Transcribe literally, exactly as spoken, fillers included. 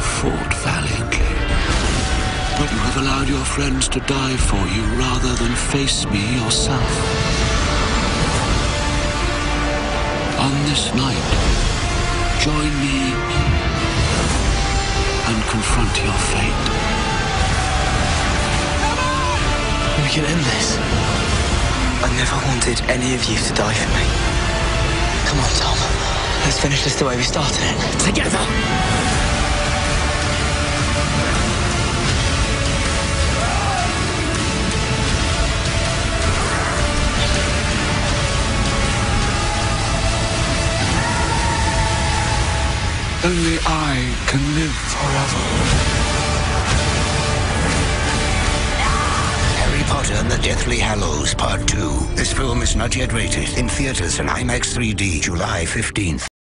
have fought valiantly, but you have allowed your friends to die for you rather than face me yourself. On this night, join me and confront your fate. We can end this. I never wanted any of you to die for me. Come on, Tom. Let's finish this the way we started it. Together! Only I can live forever. Harry Potter and the Deathly Hallows, Part two. This film is not yet rated. In theaters and IMAX three D, July fifteenth.